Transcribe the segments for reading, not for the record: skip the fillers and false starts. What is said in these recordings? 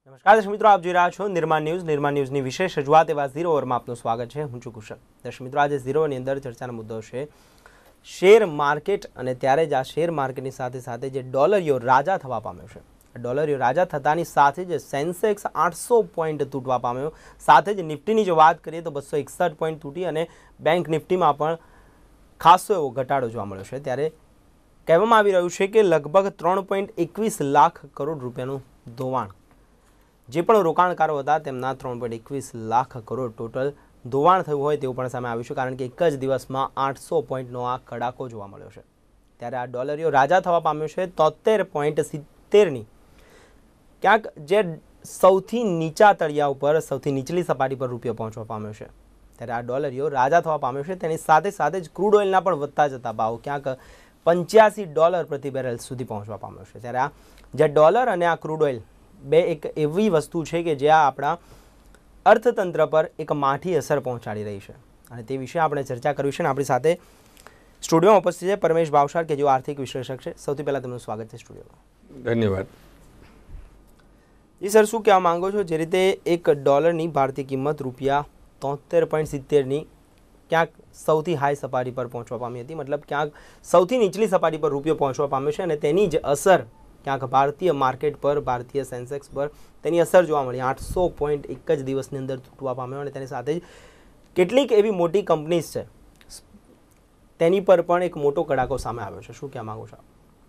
નમસ્કાર દર્શક મિત્રો, આપ જોઈ રહ્યા છો નિર્માણ ન્યૂઝની વિશેષ રજૂઆત એવા ઝીરો ઓવરમાં આપનું સ્વાગત છે. હું છું કુશલ. દર્શક મિત્રો, આજે ઝીરોની અંદર ચર્ચાનો મુદ્દો છે શેર માર્કેટ, અને ત્યારે જ આ શેર માર્કેટની સાથે સાથે જે ડોલરિયો રાજા થવા પામ્યો છે. ડોલરિયો રાજા થતાની સાથે જ સેન્સેક્સ 800 પોઈન્ટ તૂટવા પામ્યો. સાથે જ નિફ્ટીની જો વાત કરીએ તો 261 પોઈન્ટ તૂટી અને બેંક નિફ્ટીમાં પણ ખાસો એવો ઘટાડો જોવા મળ્યો છે. ત્યારે કહેવામાં આવી રહ્યું છે કે લગભગ 3.21 લાખ કરોડ રૂપિયાનું ધોવાણ, જે પણ રોકાણકારો હતા તેમના 3.21 લાખ કરોડ ટોટલ ધોવાણ થયું હોય તેવું પણ સામે આવ્યું છે. કારણ કે એક જ દિવસમાં 800 પોઈન્ટનો આ કડાકો જોવા મળ્યો છે. ત્યારે આ ડોલરિયો રાજા થવા પામ્યો છે 73.70ની, ક્યાંક જે સૌથી નીચા તળિયા ઉપર, સૌથી નીચલી સપાટી પર રૂપિયો પહોંચવા પામ્યો છે. ત્યારે આ ડોલરિયો રાજા થવા પામ્યો છે. તેની સાથે સાથે જ ક્રૂડ ઓઇલના પણ વધતા જતા ભાવ ક્યાંક $85 પ્રતિ બેરલ સુધી પહોંચવા પામ્યો છે. ત્યારે આ જે ડોલર અને આ ક્રૂડ ઓઇલ બે એક એવી વસ્તુ છે કે જે આપણા અર્થતંત્ર પર એક માઠી અસર પહોંચાડી રહી છે, અને તે વિશે આપણે ચર્ચા કરવી છે. આપણી સાથે સ્ટુડિયોમાં ઉપસ્થિત છે પરમેશ ભાવસાર, કે જેઓ આર્થિક વિશ્લેષક છે. સૌથી પહેલાં તેમનું સ્વાગત છે સ્ટુડિયોમાં. ધન્યવાદ. જી સર, શું કહેવા માંગો છો? જે રીતે એક ડોલરની ભારતીય કિંમત ₹73.70ની ક્યાંક સૌથી હાઈ સપાટી પર પહોંચવા પામી હતી, મતલબ ક્યાંક સૌથી નીચલી સપાટી પર રૂપિયો પહોંચવા પામ્યો છે, અને તેની જ અસર ક્યાંક ભારતીય માર્કેટ પર, ભારતીય સેન્સેક્સ પર તેની અસર જોવા મળી. 800 પોઈન્ટ એક જ દિવસની અંદર તૂટવા પામ્યો, અને તેની સાથે જ કેટલીક એવી મોટી કંપનીઝ છે તેની પર પણ એક મોટો કડાકો સામે આવ્યો છે. શું કહેવા માંગો છો?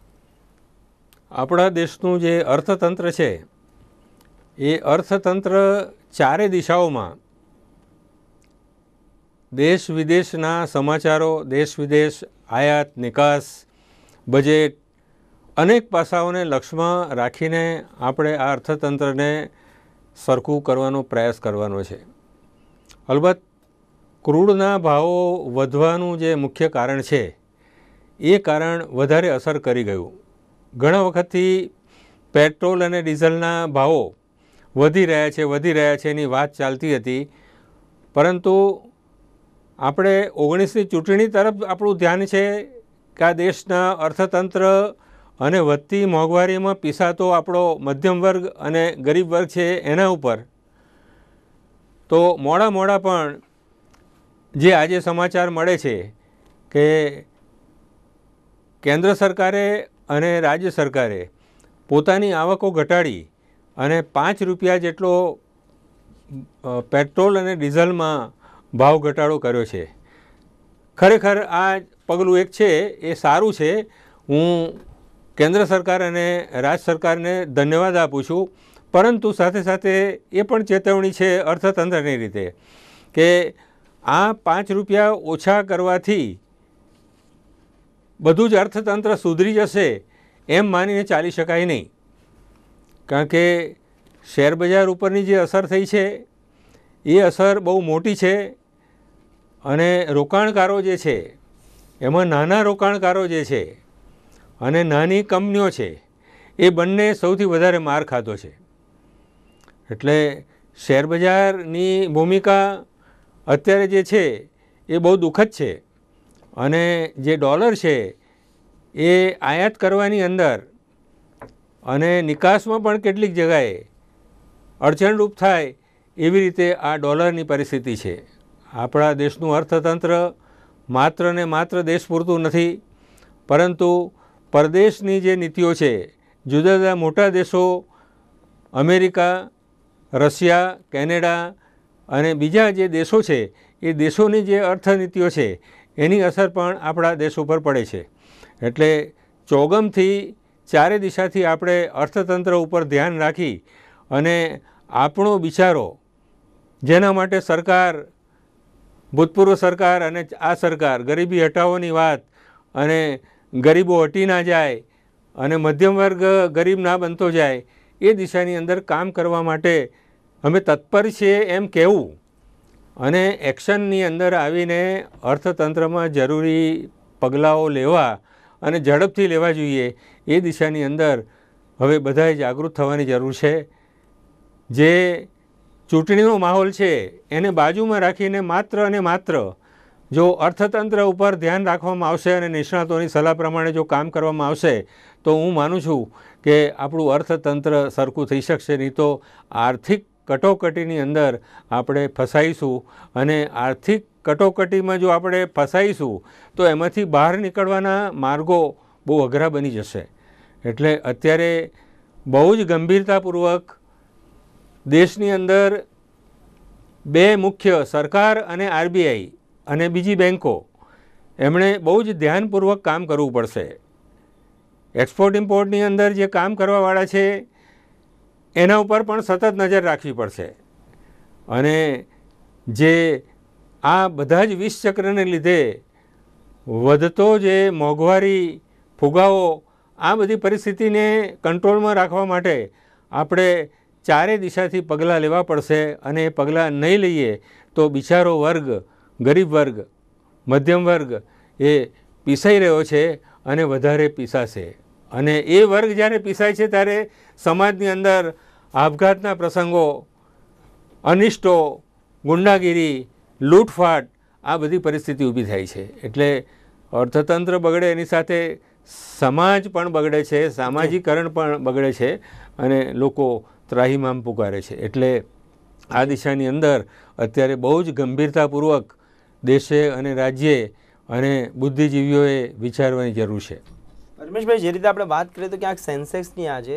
આપણા દેશનું જે અર્થતંત્ર છે એ અર્થતંત્ર ચારે દિશાઓમાં દેશ વિદેશના સમાચારો, દેશ વિદેશ, આયાત નિકાસ, બજેટ, અનેક પાસાઓને લક્ષ્યમાં રાખીને આપણે આ અર્થતંત્રને સરખું કરવાનો પ્રયાસ કરવાનો છે. અલબત્ત ક્રૂડના ભાવો વધવાનું જે મુખ્ય કારણ છે એ કારણ વધારે અસર કરી ગયું. ઘણા વખતથી પેટ્રોલ અને ડીઝલના ભાવો વધી રહ્યા છે એની વાત ચાલતી હતી, પરંતુ આપણે 19ની ચૂંટણી તરફ આપણું ધ્યાન છે કે આ દેશના અર્થતંત્ર અને વધતી મોંઘવારીમાં પીસાતો આપણો મધ્યમ વર્ગ અને ગરીબ વર્ગ છે એના ઉપર. તો મોડા પણ જે આજે સમાચાર મળે છે કે કેન્દ્ર સરકારે અને રાજ્ય સરકારે પોતાની આવકો ઘટાડી અને ₹5 જેટલો પેટ્રોલ અને ડીઝલમાં ભાવ ઘટાડો કર્યો છે. ખરેખર આ પગલું એક છે એ સારું છે. હું કેન્દ્ર સરકાર અને રાજ્ય સરકારને ધન્યવાદ આપું છું, પરંતુ સાથે સાથે એ પણ ચેતવણી છે અર્થતંત્રની રીતે કે આ ₹5 ઓછા કરવાથી બધું જ અર્થતંત્ર સુધરી જશે એમ માનીને ચાલી શકાય નહીં. કારણ કે શેરબજાર ઉપરની જે અસર થઈ છે એ અસર બહુ મોટી છે, અને રોકાણકારો જે છે એમાં નાના રોકાણકારો જે છે અને નાની કંપનીઓ છે એ બંને સૌથી વધારે માર ખાધો છે. એટલે શેરબજારની ભૂમિકા અત્યારે જે છે એ બહુ દુઃખદ છે, અને જે ડોલર છે એ આયાત કરવાની અંદર અને નિકાસમાં પણ કેટલીક જગાએ અડચણરૂપ થાય એવી રીતે આ ડોલરની પરિસ્થિતિ છે. આપણા દેશનું અર્થતંત્ર માત્ર ને માત્ર દેશ પૂરતું નથી, પરંતુ પરદેશની જે નીતિઓ છે, જુદા જુદા મોટા દેશો, અમેરિકા, રશિયા, કેનેડા અને બીજા જે દેશો છે એ દેશોની જે અર્થનીતિઓ છે એની અસર પણ આપણા દેશ ઉપર પડે છે. એટલે ચોગમથી ચારે દિશાથી આપણે અર્થતંત્ર ઉપર ધ્યાન રાખી અને આપણો બિચારો, જેના માટે સરકાર, ભૂતપૂર્વ સરકાર અને આ સરકાર ગરીબી હટાવવાની વાત, અને ગરીબો હટી ના જાય અને મધ્યમ વર્ગ ગરીબ ના બનતો જાય, એ દિશાની અંદર કામ કરવા માટે અમે તત્પર છીએ એમ કહેવું, અને એક્શનની અંદર આવીને અર્થતંત્રમાં જરૂરી પગલાઓ લેવા અને ઝડપથી લેવા જોઈએ એ દિશાની અંદર હવે બધાએ જાગૃત થવાની જરૂર છે. જે ચૂંટણીનો માહોલ છે એને બાજુમાં રાખીને માત્ર અને માત્ર જો અર્થતંત્ર ઉપર ધ્યાન રાખવામાં આવશે અને નિષ્ણાતોની સલાહ પ્રમાણે જો કામ કરવામાં આવશે તો હું માનું છું કે આપણું અર્થતંત્ર સરખું થઈ શકશે. નહીં તો આર્થિક કટોકટીની અંદર આપણે ફસાઈશું અને આર્થિક કટોકટીમાં જો આપણે ફસાઈશું તો એમાંથી બહાર નીકળવાના માર્ગો બહુ અઘરા બની જશે. એટલે અત્યારે બહુ જ ગંભીરતાપૂર્વક દેશની અંદર બે મુખ્ય સરકાર અને આરબીઆઈ અને બીજી બેન્કો એમણે બહુ જ ધ્યાનપૂર્વક કામ કરવું પડશે. એક્સપોર્ટ ઇમ્પોર્ટની અંદર જે કામ કરવાવાળા છે એના ઉપર પણ સતત નજર રાખવી પડશે. અને જે આ બધા જ વિષ ચક્રને લીધે વધતો જે મોંઘવારી ફુગાવો આ બધી પરિસ્થિતિને કંટ્રોલમાં રાખવા માટે આપણે ચારે દિશાથી પગલાં લેવા પડશે. અને એ પગલાં નહીં લઈએ તો બિચારો વર્ગ, ગરીબ વર્ગ, મધ્યમ વર્ગ એ પીસાઈ રહ્યો છે અને વધારે પીસાશે. અને એ વર્ગ જ્યારે પીસાય છે ત્યારે સમાજની અંદર આપઘાતના પ્રસંગો, અનિષ્ટો, ગુંડાગીરી, લૂંટફાટ આ બધી પરિસ્થિતિ ઊભી થાય છે. એટલે અર્થતંત્ર બગડે એની સાથે સમાજ પણ બગડે છે, સામાજિકરણ પણ બગડે છે અને લોકો ત્રાહિમામ પુકારે છે. એટલે આ દિશાની અંદર અત્યારે બહુ જ ગંભીરતાપૂર્વક દેશે અને રાજ્યે અને બુદ્ધિજીવીઓએ વિચારવાની જરૂર છે. રમેશભાઈ, જે રીતે આપણે વાત કરીએ તો ક્યાંક સેન્સેક્સની આજે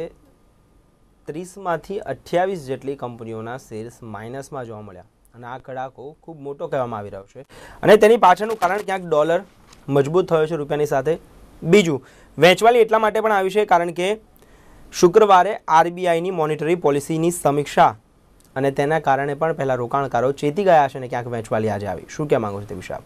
30માંથી 28 જેટલી કંપનીઓના શેર્સ માઇનસમાં જોવા મળ્યા અને આ કડાકો ખૂબ મોટો કહેવામાં આવી રહ્યો છે. અને તેની પાછળનું કારણ ક્યાંક ડોલર મજબૂત થયો છે રૂપિયાની સાથે. બીજું, વેચવાલી એટલા માટે પણ આવી છે કારણ કે શુક્રવારે આરબીઆઈની મોનિટરી પોલિસીની સમીક્ષા અને તેના કારણે પણ પહેલાં રોકાણકારો ચેતી ગયા છે અને ક્યાંક વેચવાલી આજે આવી. શું કહેવા માંગો છો તે વિશે?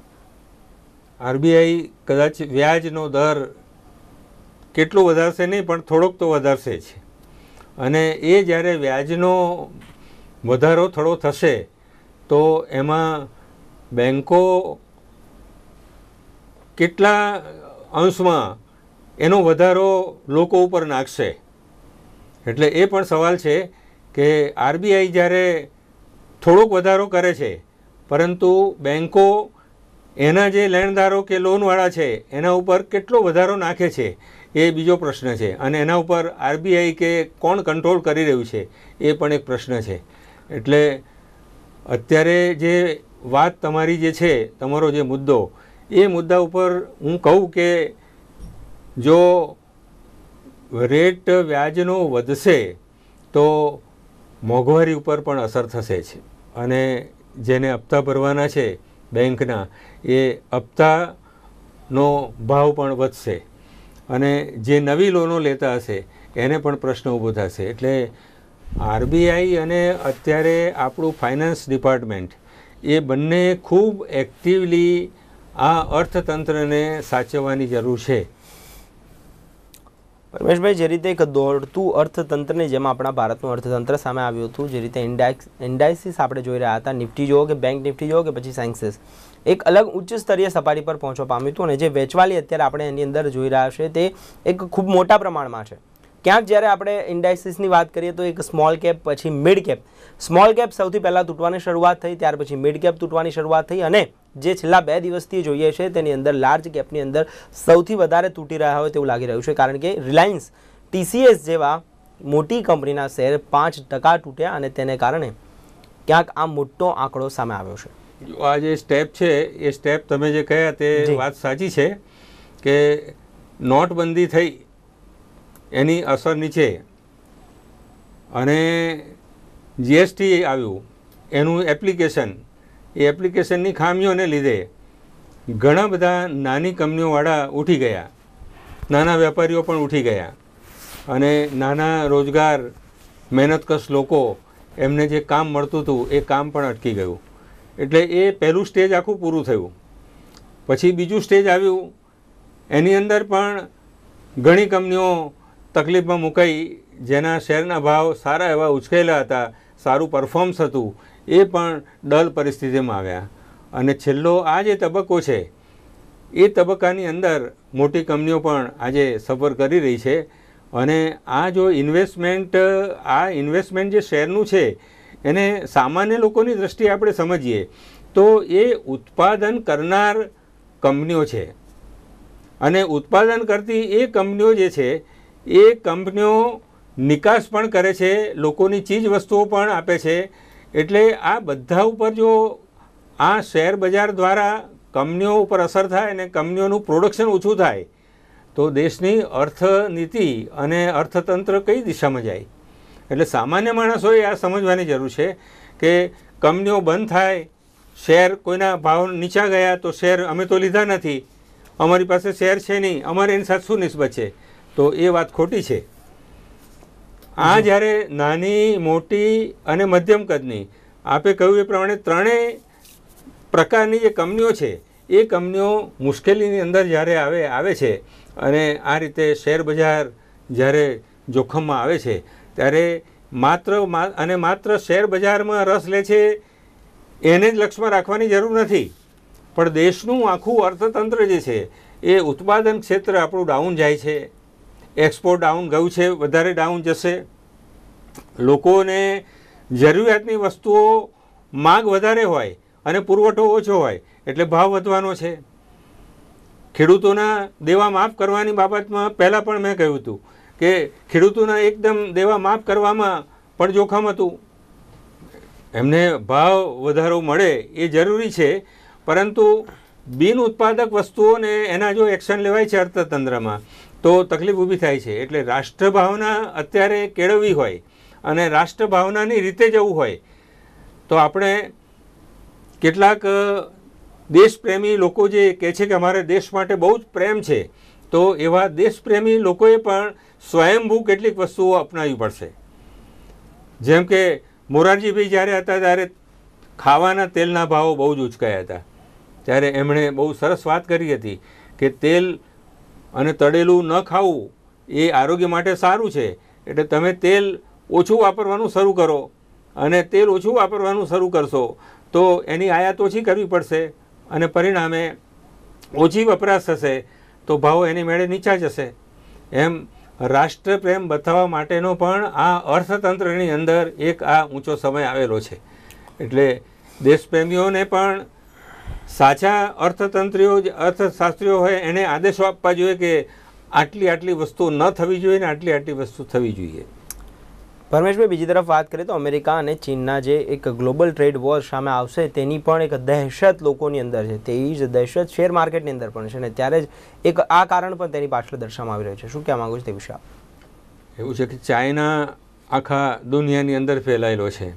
આરબીઆઈ કદાચ વ્યાજનો દર કેટલો વધારશે નહીં પણ થોડોક તો વધારશે જ. અને એ જ્યારે વ્યાજનો વધારો થોડો થશે તો એમાં બેન્કો કેટલા અંશમાં એનો વધારો લોકો ઉપર નાખશે. એટલે એ પણ સવાલ છે કે આરબીઆઈ જ્યારે થોડોક વધારો કરે છે પરંતુ બેન્કો એના જે લેણદારો કે લોનવાળા છે એના ઉપર કેટલો વધારો નાખે છે એ બીજો પ્રશ્ન છે. અને એના ઉપર આરબીઆઈ કે કોણ કંટ્રોલ કરી રહ્યું છે એ પણ એક પ્રશ્ન છે. એટલે અત્યારે જે વાત તમારી જે છે, તમારો જે મુદ્દો, એ મુદ્દા ઉપર હું કહું કે જો રેટ વ્યાજનો વધશે તો મોંઘવારી ઉપર પણ અસર થશે જ. અને જેને હપ્તા ભરવાના છે બેંકના એ હપ્તાનો ભાવ પણ વધશે અને જે નવી લોનો લેતા હશે એને પણ પ્રશ્ન ઊભો થશે. એટલે આરબીઆઈ અને અત્યારે આપણું ફાઇનાન્સ ડિપાર્ટમેન્ટ એ બંને ખૂબ એક્ટિવલી આ અર્થતંત્રને સાચવવાની જરૂર છે. રમેશભાઈ, જે રીતે એક દોડતું અર્થતંત્રની જેમ આપણા ભારતનું અર્થતંત્ર સામે આવ્યું હતું, જે રીતે ઇન્ડાઇસીસ આપણે જોઈ રહ્યા હતા, નિફ્ટી જુઓ કે બેંક નિફ્ટી જુઓ કે પછી સેન્સેક્સ, એક અલગ ઉચ્ચ સ્તરીય સપાટી પર પહોંચવા પામ્યું હતું. અને જે વેચવાલી અત્યારે આપણે એની અંદર જોઈ રહ્યા છે તે એક ખૂબ મોટા પ્રમાણમાં છે. ક્યાંક જ્યારે આપણે ઇન્ડાઇસીસની વાત કરીએ તો એક સ્મોલ કેપ, પછી મિડ કેપ. સ્મોલ કેપ સૌથી પહેલાં તૂટવાની શરૂઆત થઈ, ત્યાર પછી મિડ કેપ તૂટવાની શરૂઆત થઈ અને જે છેલ્લા 2 દિવસથી જોઈએ છે તેની અંદર લાર્જ કેપની અંદર સૌથી વધારે તૂટી રહ્યા હોય તેવું લાગી રહ્યું છે. કારણ કે રિલાયન્સ, ટીસીએસ જેવા મોટી કંપનીના શેર 5% તૂટ્યા અને તેને કારણે ક્યાંક આ મોટો આંકડો સામે આવ્યો છે. આ જે સ્ટેપ છે એ સ્ટેપ તમે જે કહ્યા તે વાત સાચી છે કે નોટબંધી થઈ એની અસર નીચે અને જીએસટી આવ્યું એનું એપ્લિકેશન, એ એપ્લિકેશનની ખામીઓને લીધે ઘણા બધા નાની કંપનીઓવાળા ઉઠી ગયા, નાના વેપારીઓ પણ ઉઠી ગયા અને નાના રોજગાર મહેનતકશ લોકો એમને જે કામ મળતું હતું એ કામ પણ અટકી ગયું. એટલે એ પહેલું સ્ટેજ આખું પૂરું થયું. પછી બીજું સ્ટેજ આવ્યું, એની અંદર પણ ઘણી કંપનીઓ તકલીફમાં મુકાઈ, જેના શેરના ભાવ સારા એવા ઉછકેલા હતા, સારું પરફોર્મન્સ હતું, એ પણ ડલ પરિસ્થિતિમાં આવ્યા. અને છેલ્લો આ જે તબક્કો છે એ તબક્કાની અંદર મોટી કંપનીઓ પણ આજે સફર કરી રહી છે. અને આ જો ઇન્વેસ્ટમેન્ટ જે શેરનું છે એને સામાન્ય લોકોની દૃષ્ટિએ આપણે સમજીએ તો એ ઉત્પાદન કરનાર કંપનીઓ છે, અને ઉત્પાદન કરતી એ કંપનીઓ જે છે એ કંપનીઓ નિકાસ પણ કરે છે, લોકોની ચીજ વસ્તુઓ પણ આપે છે. એટલે આ બધા ઉપર જો આ શેર બજાર દ્વારા કંપનીઓ ઉપર અસર થાય અને કંપનીઓનું પ્રોડક્શન ઓછું થાય તો દેશની અર્થનીતિ અને અર્થતંત્ર કઈ દિશામાં જાય. એટલે સામાન્ય માણસોએ આ સમજવાની જરૂર છે કે કંપનીઓ બંધ થાય, શેર કોઈના ભાવ નીચા ગયા તો શેર અમે તો લીધા નથી, અમારી પાસે શેર છે નહીં, અમારે એની સાથે શું નિસ્બત છે, તો એ વાત ખોટી છે. આ જ્યારે નાની, મોટી અને મધ્યમ કદની, આપે કહ્યું એ પ્રમાણે ત્રણેય પ્રકારની જે કંપનીઓ છે એ કંપનીઓ મુશ્કેલીની અંદર જ્યારે આવે છે અને આ રીતે શેર બજાર જ્યારે જોખમમાં આવે છે ત્યારે માત્ર શેર બજારમાં રસ લે છે એને જ લક્ષ્યમાં રાખવાની જરૂર નથી. પણ દેશનું આખું અર્થતંત્ર જે છે એ ઉત્પાદન ક્ષેત્ર આપણું ડાઉન જાય છે, એક્સપોર્ટ ડાઉન ગયું છે, વધારે ડાઉન જશે. લોકોને જરૂરિયાતની વસ્તુઓ માગ વધારે હોય અને પુરવઠો ઓછો હોય એટલે ભાવ વધવાનો છે. ખેડૂતોના દેવા માફ કરવાની બાબતમાં પહેલાં પણ મેં કહ્યું હતું કે ખેડૂતોના એકદમ દેવા માફ કરવામાં પણ જોખમ હતું. એમને ભાવ વધારો મળે એ જરૂરી છે, પરંતુ બિન ઉત્પાદક વસ્તુઓને એના જો એક્શન લેવાય છે અર્થતંત્રમાં તો તકલીફ ઊભી થાય છે. એટલે રાષ્ટ્રભાવના અત્યારે કેળવવી હોય અને રાષ્ટ્રભાવનાની રીતે જવું હોય તો આપણે કેટલાક દેશપ્રેમી લોકો જે કહે છે કે અમારે દેશ માટે બહુ જ પ્રેમ છે, તો એવા દેશપ્રેમી લોકોએ પણ સ્વયંભૂ કેટલીક વસ્તુઓ અપનાવવી પડશે. જેમ કે મોરારજીભાઈ જ્યારે હતા ત્યારે ખાવાના તેલના ભાવો બહુ જ ઉચકાયા હતા, ત્યારે એમણે બહુ સરસ વાત કરી હતી કે તેલ અને તળેલું ન ખાવું એ આરોગ્ય માટે સારું છે, એટલે તમે તેલ ઓછું વાપરવાનું શરૂ કરો, અને તેલ ઓછું વાપરવાનું શરૂ કરશો તો એની આયાત ઓછી કરવી પડશે અને પરિણામે ઓછી વપરાશ થશે તો ભાવો એની મેળે નીચા જશે. એમ રાષ્ટ્રપ્રેમ બતાવવા માટેનો પણ આ અર્થતંત્રની અંદર એક આ ઊંચો સમય આવેલો છે. એટલે દેશપ્રેમીઓને પણ સાચા અર્થશાસ્ત્રીઓ હોય એને આદેશો આપવા જોઈએ કે આટલી વસ્તુ ન થવી જોઈએ ને આટલી વસ્તુ થવી જોઈએ. પરમેશભાઈ, બીજી તરફ વાત કરીએ તો અમેરિકા અને ચીનના જે એક ગ્લોબલ ટ્રેડ વોર સામે આવશે તેની પણ એક દહેશત લોકોની અંદર છે, તેવી જ દહેશત શેર માર્કેટની અંદર પણ છે, ને ત્યારે જ એક આ કારણ પણ તેની પાછળ દર્શાવવામાં આવી રહ્યું છે. શું કહેવા માગું છું તે વિશે આપ? એવું છે કે ચાઇના આખા દુનિયાની અંદર ફેલાયેલો છે,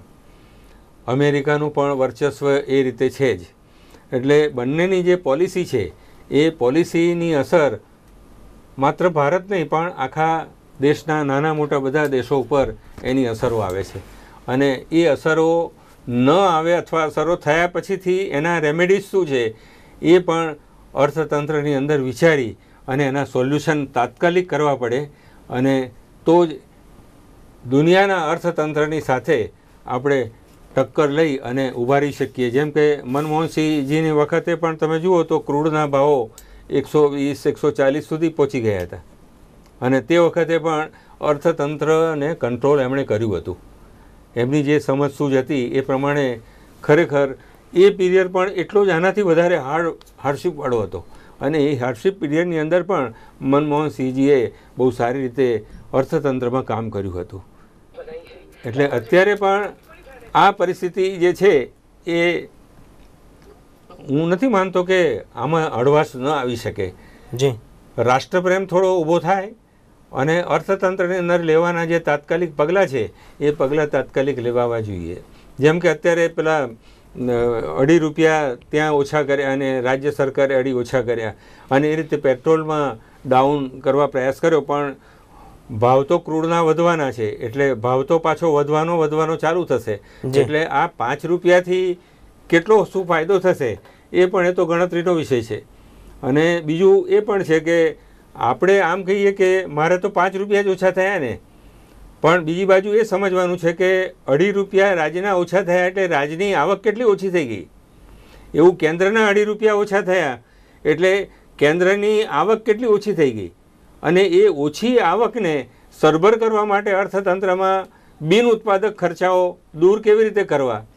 અમેરિકાનું પણ વર્ચસ્વ એ રીતે છે જ. એટલે બંનેની જે પોલિસી છે એ પોલિસીની અસર માત્ર ભારત નહીં પણ આખા દેશના નાના મોટા બધા દેશો ઉપર એની અસરો આવે છે. અને એ અસરો ન આવે અથવા અસરો થયા પછીથી એના રેમેડીઝ શું છે એ પણ અર્થતંત્રની અંદર વિચારી અને એના સોલ્યુશન તાત્કાલિક કરવા પડે, અને તો જ દુનિયાના અર્થતંત્રની સાથે આપણે ટક્કર લઈ અને ઉભારી શકીએ. જેમ કે મનમોહનસિંહજીની વખતે પણ તમે જુઓ તો ક્રૂડના ભાવો 120-140 સુધી પહોંચી ગયા હતા, અને તે વખતે પણ અર્થતંત્રને કંટ્રોલ એમણે કર્યું હતું. એમની જે સમજસૂઝ હતી એ પ્રમાણે ખરેખર એ પીરિયડ પણ એટલો જ આનાથી વધારે હાર્ડશીપવાળો હતો, અને એ હાર્ડશીપ પીરિયડની અંદર પણ મનમોહનસિંહજીએ બહુ સારી રીતે અર્થતંત્રમાં કામ કર્યું હતું. એટલે અત્યારે પણ આ પરિસ્થિતિ જે છે એ હું નથી માનતો કે આમાં હળવાશ ન આવી શકે. જી, રાષ્ટ્રપ્રેમ થોડો ઊભો થાય અને અર્થતંત્રની અંદર લેવાના જે તાત્કાલિક પગલાં છે એ પગલાં તાત્કાલિક લેવાવા જોઈએ. જેમ કે અત્યારે પેલા ₹2.5 ત્યાં ઓછા કર્યા અને રાજ્ય સરકારે 2.5 ઓછા કર્યા, અને એ રીતે પેટ્રોલમાં ડાઉન કરવા પ્રયાસ કર્યો, પણ ભાવ તો ક્રૂડના વધવાના છે એટલે ભાવ તો પાછો વધવાનો ચાલુ થશે. એટલે આ ₹5થી કેટલો શું ફાયદો થશે એ પણ એ તો ગણતરીનો વિષય છે. અને બીજું એ પણ છે કે આપણે આમ કહીએ કે મારે તો ₹5 જ ઓછા થયા ને, પણ બીજી બાજુ એ સમજવાનું છે કે ₹2.5 રાજ્યના ઓછા થયા એટલે રાજ્યની આવક કેટલી ઓછી થઈ ગઈ. એવું કેન્દ્રના ₹2.5 ઓછા થયા એટલે કેન્દ્રની આવક કેટલી ઓછી થઈ ગઈ. અને એ ઓછી આવકને સરભર કરવા માટે અર્થતંત્રમાં બિન ઉત્પાદક ખર્ચાઓ દૂર કેવી રીતે કરવા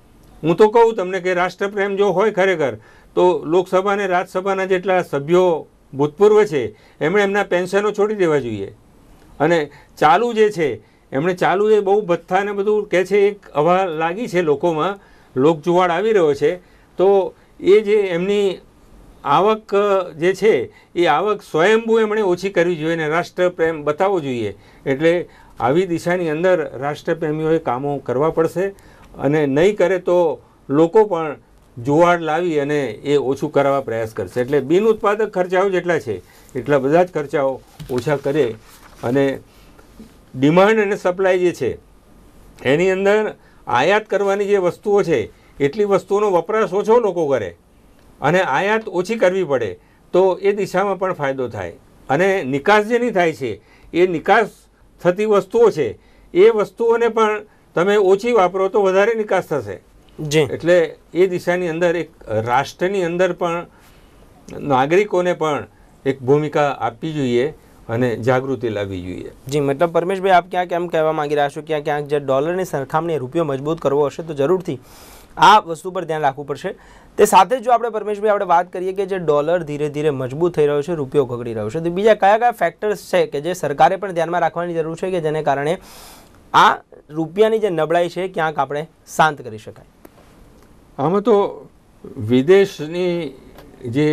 હું તો કહું તમને કે રાષ્ટ્રપ્રેમ જો હોય ખરેખર તો લોકસભા અને રાજ્યસભાના જેટલા સભ્યો ભૂતપૂર્વ છે એમણે એમના પેન્શનો છોડી દેવા જોઈએ. અને ચાલુ જે છે એમણે ચાલુ એ બહુ ભથ્થા ને બધું કહે છે, એક હવા લાગી છે લોકોમાં, લોકજુવાળ આવી રહ્યો છે. તો એ જે એમની આવક જે છે એ આવક સ્વયંભૂ એમણે ઓછી કરવી જોઈએ અને રાષ્ટ્રપ્રેમ બતાવવો જોઈએ. એટલે આવી દિશાની અંદર રાષ્ટ્રપ્રેમીઓએ કામો કરવા પડશે અને નહીં કરે તો લોકો પણ જુવાળ લાવી અને એ ઓછું કરાવવા પ્રયાસ કરશે. એટલે બિન ઉત્પાદક ખર્ચાઓ જેટલા છે એટલા બધા જ ખર્ચાઓ ઓછા કરે અને ડિમાન્ડ અને સપ્લાય જે છે એની અંદર આયાત કરવાની જે વસ્તુઓ છે એટલી વસ્તુઓનો વપરાશ ઓછો લોકો કરે અને આયાત ઓછી કરવી પડે તો એ દિશામાં પણ ફાયદો થાય. અને નિકાસ જેની થાય છે એ નિકાસ થતી વસ્તુઓ છે એ વસ્તુઓને પણ તમે ઓછી વાપરો તો વધારે નિકાસ થશે. એટલે એ દિશાની અંદર એક રાષ્ટ્રની અંદર પણ નાગરિકોને પણ એક ભૂમિકા આપવી જોઈએ અને જાગૃતિ લાવવી જોઈએ. જી, મતલબ પરમેશભાઈ આપ ક્યાંક એમ કહેવા માંગી રહ્યા છો કે ક્યાંક જે ડોલરની સરખામણીએ રૂપિયો મજબૂત કરવો હશે તો જરૂરથી આ વસ્તુ પર ધ્યાન રાખવું પડશે. તે સાથે જો આપણે પરમેશભાઈ આપણે વાત કરીએ કે જે ડોલર ધીરે ધીરે મજબૂત થઈ રહ્યો છે, રૂપિયો ગગડી રહ્યો છે, તો બીજા કયા કયા ફેક્ટર્સ છે કે જે સરકારે પણ ધ્યાનમાં રાખવાની જરૂર છે કે જેને કારણે આ રૂપિયાની જે નબળાઈ છે ક્યાંક આપણે શાંત કરી શકાય? આમાં તો વિદેશની જે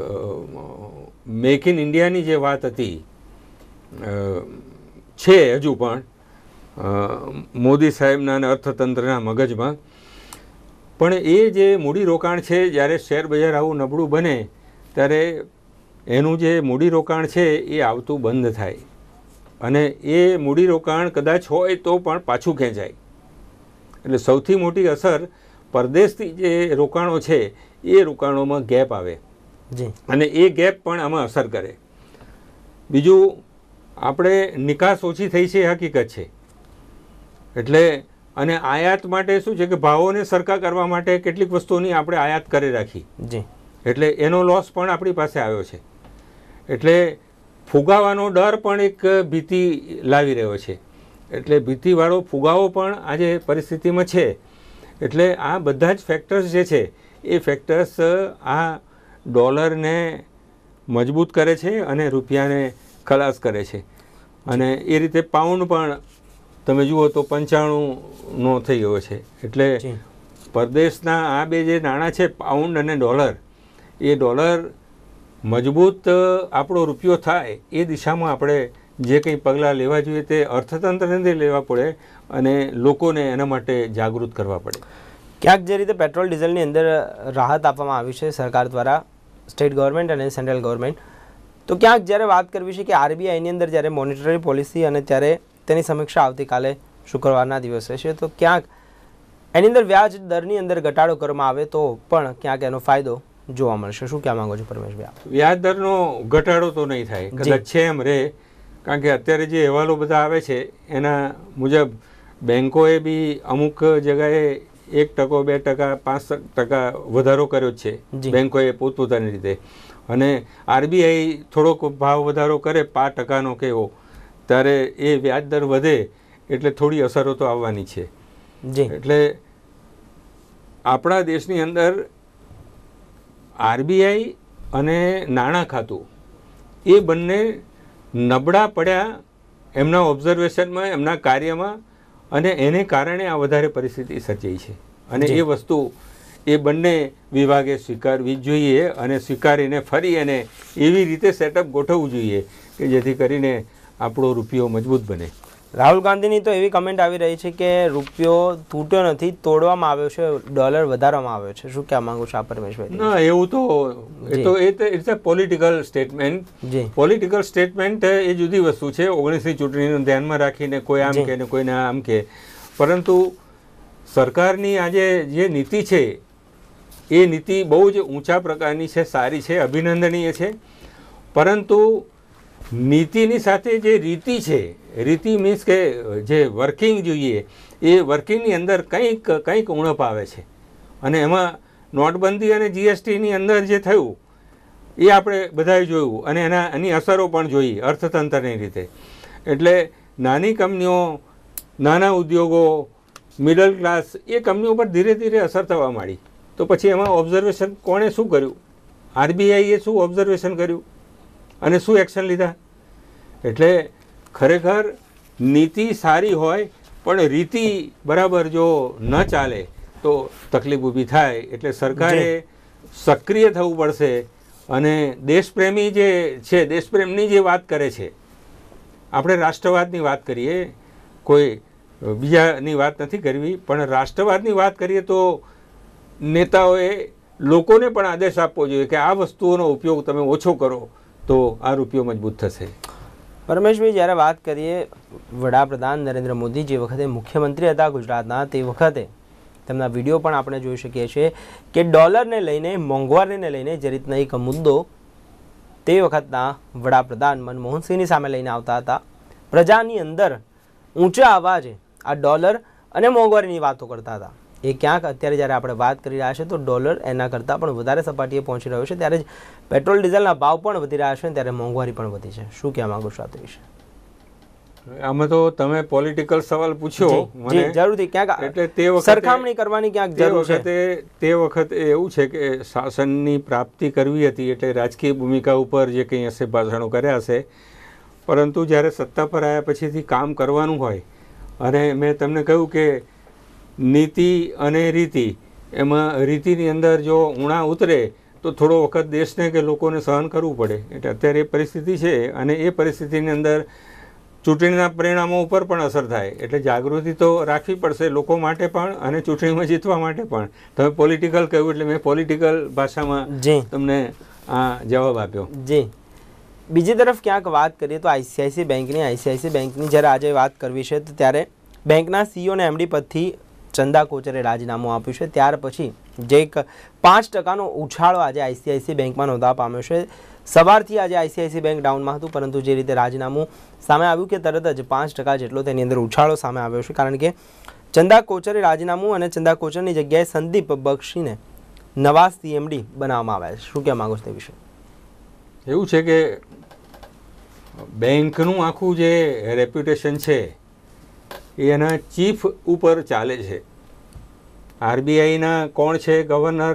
મેક ઇન ઇન્ડિયાની જે વાત હતી છે હજુ પણ મોદી સાહેબના અને અર્થતંત્રના મગજમાં, પણ એ જે મૂડીરોકાણ છે જ્યારે શેર બજાર આવું નબળું બને ત્યારે એનું જે મૂડીરોકાણ છે એ આવતું બંધ થાય અને એ મૂડીરોકાણ કદાચ હોય તો પણ પાછું ખેંચાય. એટલે સૌથી મોટી અસર પરદેશથી જે રોકાણો છે એ રોકાણોમાં ગેપ આવે અને એ ગેપ પણ આમાં અસર કરે. બીજું, આપણે નિકાસ ઓછી થઈ છે એ હકીકત છે. એટલે અને આયાત માટે શું છે કે ભાવોને સરખા કરવા માટે કેટલીક વસ્તુઓની આપણે આયાત કરી રાખી, એટલે એનો લોસ પણ આપણી પાસે આવ્યો છે. એટલે ફુગાવાનો ડર પણ એક ભીતિ લાવી રહ્યો છે. એટલે ભીતિવાળો ફુગાવો પણ આજે પરિસ્થિતિમાં છે. એટલે આ બધા જ ફેક્ટર્સ જે છે એ ફેક્ટર્સ આ ડોલરને મજબૂત કરે છે અને રૂપિયાને ખલાસ કરે છે. અને એ રીતે પાઉન્ડ પણ તમે જુઓ તો 95નો થઈ ગયો છે. એટલે પરદેશના આ બે જે નાણાં છે પાઉન્ડ અને ડોલર, એ ડોલર મજબૂત આપણો રૂપિયો થાય એ દિશામાં આપણે જે કંઈ પગલાં લેવા જોઈએ તે અર્થતંત્રને લેવા પડે અને લોકોને એના માટે જાગૃત કરવા પડે. ક્યાંક જે રીતે પેટ્રોલ ડીઝલની અંદર રાહત આપવામાં આવી છે સરકાર દ્વારા, સ્ટેટ ગવર્મેન્ટ અને સેન્ટ્રલ ગવર્મેન્ટ, તો ક્યાંક જ્યારે વાત કરવી છે કે આરબીઆઈની અંદર જ્યારે મોનિટરી પોલિસી અને ત્યારે તેની સમીક્ષા આવતીકાલે શુક્રવારના દિવસે છે, તો ક્યાંક એની અંદર વ્યાજ દરની અંદર ઘટાડો કરવામાં આવે તો પણ ક્યાંક એનો ફાયદો જોવા મળશે. શું કહેવા માંગો છો પરમેશભાઈ? વ્યાજ દરનો ઘટાડો તો નહીં થાય, કદાચ છે એમ રહે. કારણ કે અત્યારે જે અહેવાલો બધા આવે છે એના મુજબ બેન્કોએ બી અમુક જગાએ 1%, 2%, 5% વધારો કર્યો જ છે બેન્કોએ પોતપોતાની રીતે. અને આરબીઆઈ થોડોક ભાવ વધારો કરે 5%નો કે એવો, ત્યારે એ વ્યાજ દર વધે એટલે થોડી અસરો તો આવવાની છે. એટલે આપણા દેશની અંદર આરબીઆઈ અને નાણાં ખાતું એ બંને નબળા પડ્યા એમના ઓબ્ઝર્વેશનમાં, એમના કાર્યમાં, અને એને કારણે આ વધારે પરિસ્થિતિ સર્જાઈ છે. અને એ વસ્તુ એ બંને વિભાગે સ્વીકારવી જ જોઈએ અને સ્વીકારીને ફરી અને એવી રીતે સેટઅપ ગોઠવવું જોઈએ કે જેથી કરીને આપણો રૂપિયો મજબૂત બને. રાહુલ ગાંધીની તો એવી કમેન્ટ આવી રહી છે કે રૂપિયો તૂટ્યો નથી, તોડવામાં આવ્યો છે, ડોલર વધારવામાં આવ્યો છે. શું કહેવા માંગુ છો આ પરમેશભાઈ? ના, એવું તો it's a political statement. Political statement એ જુદી વસ્તુ છે. 19ની ચૂંટણીને ધ્યાનમાં રાખીને કોઈ આમ કે ને કોઈને આમ કે, પરંતુ સરકારની આજે જે નીતિ છે એ નીતિ બહુ જ ઊંચા પ્રકારની છે, સારી છે, અભિનંદનીય છે. પરંતુ નીતિની સાથે જે રીતિ છે, રીતિ મીન્સ કે જે વર્કિંગ જોઈએ એ વર્કિંગની અંદર કંઈક ઉણપ આવે છે. અને એમાં નોટબંધી અને જીએસટીની અંદર જે થયું એ આપણે બધાએ જોયું અને એની અસરો પણ જોઈ અર્થતંત્રની રીતે. એટલે નાની કંપનીઓ, નાના ઉદ્યોગો, મિડલ ક્લાસ, એ કંપની ઉપર ધીરે ધીરે અસર થવા માંડી. તો પછી એમાં ઓબ્ઝર્વેશન કોણે શું કર્યું? આરબીઆઈએ શું ઓબ્ઝર્વેશન કર્યું અને શું એક્શન લીધા? એટલે ખરેખર નીતિ સારી હોય પણ રીતિ બરાબર જો ન ચાલે તો તકલીફ ઊભી થાય. એટલે સરકારે સક્રિય થવું પડશે. અને દેશપ્રેમી જે છે, દેશપ્રેમની જે વાત કરે છે, આપણે રાષ્ટ્રવાદની વાત કરીએ, કોઈ બીજાની વાત નથી કરવી, પણ રાષ્ટ્રવાદની વાત કરીએ તો નેતાઓએ લોકોને પણ આદેશ આપવો જોઈએ કે આ વસ્તુઓનો ઉપયોગ તમે ઓછો કરો તો આ રૂપિયો મજબૂત થશે. પરમેશભાઈ, જ્યારે વાત કરીએ વડાપ્રધાન નરેન્દ્ર મોદી જે વખતે મુખ્યમંત્રી હતા ગુજરાતના, તે વખતે તેમના વિડીયો પણ આપણે જોઈ શકીએ છીએ કે ડોલરને લઈને, મોંઘવારીને લઈને જે રીતના એક મુદ્દો તે વખતના વડાપ્રધાન મનમોહનસિંહની સામે લઈને આવતા હતા, પ્રજાની અંદર ઊંચા અવાજે આ ડોલર અને મોંઘવારીની વાતો કરતા હતા. એ ક્યાંક અત્યારે જ્યારે આપણે વાત કરી રહ્યા છીએ તો ડોલર એના કરતાં પણ વધારે સપાટીએ પહોંચી રહ્યો છે, ત્યારે જ પેટ્રોલ ડીઝલના ભાવ પણ વધી રહ્યા છે, ત્યારે મોંઘવારી પણ વધી છે. શું કહેવા માંગો છો આ વિશે? આમાં તો તમે પોલિટિકલ સવાલ પૂછ્યો મને, જરૂરથી ક્યાંક એટલે તે વખતે સરખામણી કરવાની ક્યાંક જરૂર છે. તે વખતે એવું છે કે શાસનની પ્રાપ્તિ કરવી હતી, એટલે રાજકીય ભૂમિકા ઉપર જે કંઈ હશે ભાષણો કર્યા હશે, પરંતુ જ્યારે સત્તા પર આવ્યા પછીથી કામ કરવાનું હોય, અને મેં તમને કહ્યું કે નીતિ અને રીતિ, એમાં રીતિની અંદર જો ઉણા ઉતરે તો થોડો વખત દેશને કે લોકોને સહન કરવું પડે. એટલે અત્યારે એ પરિસ્થિતિ છે, અને એ પરિસ્થિતિની અંદર ચૂંટણીના પરિણામો ઉપર પણ અસર થાય. એટલે જાગૃતિ તો રાખવી પડશે લોકો માટે પણ અને ચૂંટણીમાં જીતવા માટે પણ. તમે પોલિટિકલ કહ્યું એટલે મેં પોલિટિકલ ભાષામાં તમને આ જવાબ આપ્યો. જી, બીજી તરફ ક્યાંક વાત કરીએ તો આઈસીઆઈસી બેંકની જ્યારે આજે વાત કરવી છે, તો ત્યારે બેંકના સીઈઓ અને એમડી પદથી ચંદા કોચરે રાજીનામું આપ્યું છે. ત્યાર પછી જે 5% ઉછાળો આજે આઈસીઆઈસી બેંકમાં નોંધવા પામ્યો છે. સવારથી આજે આઈસીઆઈસી બેંક ડાઉનમાં હતું, પરંતુ જે રીતે રાજીનામું સામે આવ્યું કે તરત જ 5% જેટલો તેની અંદર ઉછાળો સામે આવ્યો છે, કારણ કે ચંદા કોચરે રાજીનામું અને ચંદા કોચરની જગ્યાએ સંદીપ બક્ષીને નવા સીએમડી બનાવવામાં આવ્યા છે. શું કહેવા માંગો છો તે વિશે? એવું છે કે બેંકનું આખું જે રેપ્યુટેશન છે એ એના ચીફ ઉપર ચાલે છે. આરબીઆઈના કોણ છે ગવર્નર,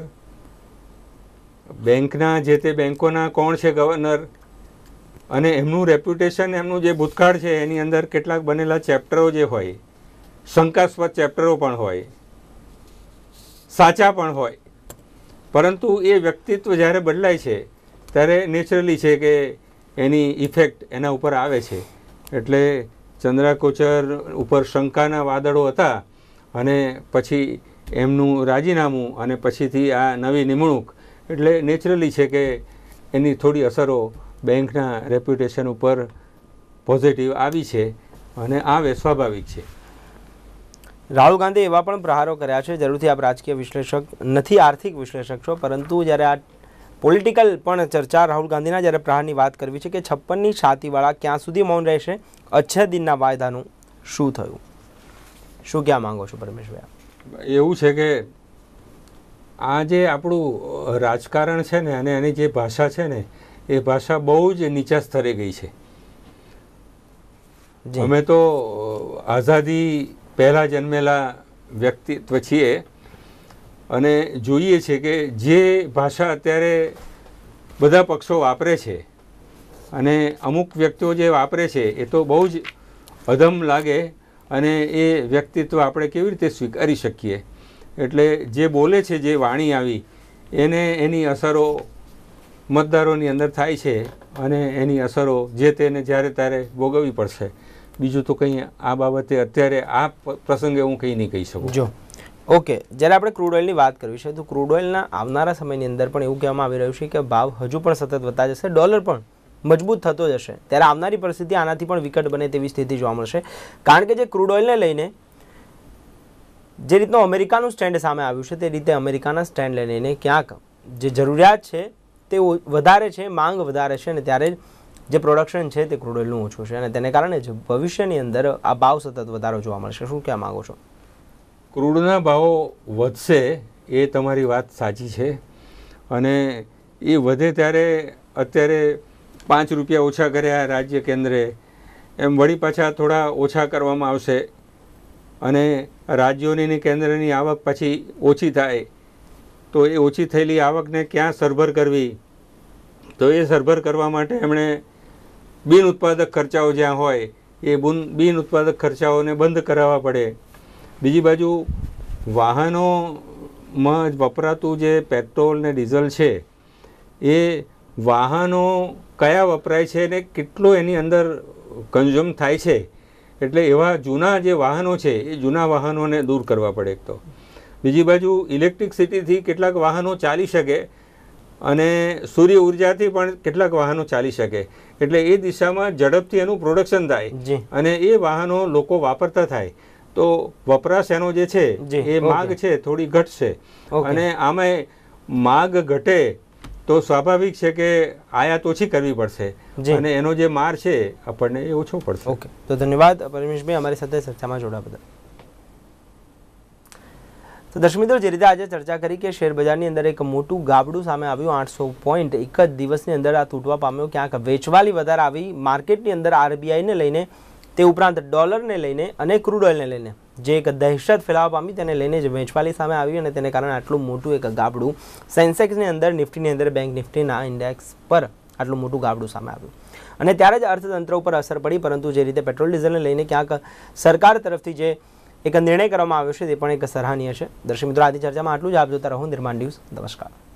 બેંકના જે તે બેંકોના કોણ છે ગવર્નર, અને એમનું રેપ્યુટેશન, એમનું જે ભૂતકાળ છે એની અંદર કેટલાક બનેલા ચેપ્ટરો જે હોય, શંકાસ્પદ ચેપ્ટરો પણ હોય, સાચા પણ હોય, પરંતુ એ વ્યક્તિત્વ જ્યારે બદલાય છે ત્યારે નેચરલી છે કે એની ઇફેક્ટ એના ઉપર આવે છે. એટલે ચંદ્રા કોચર ઉપર શંકાના વાદળો હતા, અને પછી એમનું રાજીનામું અને પછીથી આ નવી નિમણૂક, એટલે નેચરલી છે કે એની થોડી અસરો બેંકના રેપ્યુટેશન ઉપર પોઝિટિવ આવી છે, અને આવે સ્વાભાવિક છે. રાહુલ ગાંધી એવા પણ પ્રહારો કર્યા છે, જરૂરથી આપ રાજકીય વિશ્લેષક નથી, આર્થિક વિશ્લેષક છો, પરંતુ જ્યારે આ પોલિટિકલ પણ ચર્ચા રાહુલ ગાંધીના જ્યારે પ્રહારની વાત કરવી છે કે 56ની છાતીવાળા ક્યાં સુધી મૌન રહેશે, અચ્છે દિનના વાયદાનું શું થયું? શું કહેવા માંગો છો પરમેશભાઈ? એવું છે કે આ જે આપણું રાજકારણ છે ને, અને એની જે ભાષા છે ને, એ ભાષા બહુ જ નીચા સ્તરે ગઈ છે. અમે તો આઝાદી પહેલાં જન્મેલા વ્યક્તિત્વ છીએ, અને જોઈએ છે કે જે ભાષા અત્યારે બધા પક્ષો વાપરે છે, અને અમુક વ્યક્તિઓ જે વાપરે છે, એ તો બહુ જ અધમ લાગે, અને એ વ્યક્તિત્વ આપણે કેવી રીતે સ્વીકારી શકીએ? એટલે જે બોલે છે, જે વાણી આવી, એને એની અસરો મતદારોની અંદર થાય છે, અને એની અસરો જે તેને જ્યારે ત્યારે ભોગવવી પડશે. બીજું તો કંઈ આ બાબતે અત્યારે આ પ્રસંગે હું કંઈ નહીં કહી શકું. જો ઓકે, જ્યારે આપણે ક્રૂડ ઓઇલની વાત કરવી છે, તો ક્રૂડ ઓઇલના આવનારા સમયની અંદર પણ એવું કહેવામાં આવી રહ્યું છે કે ભાવ હજુ પણ સતત વધતા જશે, ડોલર પણ મજબૂત થતો જશે. ત્યારે આવનારી પરિસ્થિતિ આનાથી પણ વિકટ બને તેવી સ્થિતિ જોવા મળશે, કારણ કે જે ક્રૂડ ઓઇલને લઈને જે રીતનું અમેરિકાનું સ્ટેન્ડ સામે આવ્યું છે, તે રીતે અમેરિકાના સ્ટેન્ડ લઈને ક્યાંક જે જરૂરિયાત છે તે વધારે છે, માંગ વધારે છે, અને ત્યારે જે પ્રોડક્શન છે તે ક્રૂડ ઓઇલનું ઓછું છે, અને તેને કારણે જ ભવિષ્યની અંદર આ ભાવ સતત વધારો જોવા મળશે. શું કહેવા માગો છો? ક્રૂડના ભાવો વધશે, એ તમારી વાત સાચી છે, અને એ વધે ત્યારે અત્યારે 5 રૂપિયા ઓછા કર્યા રાજ્ય કેન્દ્રે, એમ વળી પાછા થોડા ઓછા કરવામાં આવશે. અને રાજ્યોની અને કેન્દ્રની આવક પછી ઓછી થાય તો એ ઓછી થયેલી આવકને ક્યાં સરભર કરવી, તો એ સરભર કરવા માટે એમણે બિન ઉત્પાદક ખર્ચાઓ જ્યાં હોય એ બિન ઉત્પાદક ખર્ચાઓને બંધ કરાવવા પડે. બીજી બાજુ વાહનોમાં વપરાતું જે પેટ્રોલ ને ડીઝલ છે એ વાહનો કયા વપરાય છે ને કેટલો એની અંદર કન્ઝ્યુમ થાય છે, એટલે એવા જૂના જે વાહનો છે એ જૂના વાહનોને દૂર કરવા પડે એક તો. બીજી બાજુ ઇલેક્ટ્રિસિટીથી કેટલાક વાહનો ચાલી શકે અને સૂર્ય ઉર્જાથી પણ કેટલાક વાહનો ચાલી શકે, એટલે એ દિશામાં ઝડપથી એનું પ્રોડક્શન થાય અને એ વાહનો લોકો વાપરતા થાય તો વપરાશ એનો જે છે એ માગ છે થોડી ઘટશે. અને આમાં માગ ઘટે તો સ્વાભાવિક છે કે આયાત ઓછી કરવી પડશે અને એનો જે માર છે આપણને એ ઓછો પડશે. ઓકે, તો ધન્યવાદ પરમેશભાઈ અમારી સાથે ચર્ચામાં જોડાવા બદલ. તો દર્શક મિત્રો, જે રીતે આજે ચર્ચા કરી કે શેર બજારની અંદર એક મોટું ગાબડું સામે આવ્યું, 800 પોઈન્ટ એક જ દિવસની અંદર આ તૂટવા પામ્યો. ક્યાંક વેચવાલી વધારે આવી માર્કેટની અંદર આરબીઆઈને લઈને, તે ઉપરાંત ડોલરને લઈને અને ક્રૂડ ઓઇલને લઈને જે એક દહેશત ફેલાવા પામી તેને લઈને જ વેચવાલી સામે આવી અને તેને કારણે આટલું મોટું એક ગાબડું સેન્સેક્સની અંદર, નિફ્ટીની અંદર, બેંક નિફ્ટીના ઇન્ડેક્સ પર આટલું મોટું ગાબડું સામે આવ્યું અને ત્યારે જ અર્થતંત્ર ઉપર અસર પડી. પરંતુ જે રીતે પેટ્રોલ ડીઝલને લઈને ક્યાંક સરકાર તરફથી જે એક નિર્ણય કરવામાં આવ્યો છે તે પણ એક સરાહનીય છે. દર્શક મિત્રો, આજની ચર્ચામાં આટલું જ. આપ જોતા રહો નિર્માણ ન્યૂઝ. નમસ્કાર.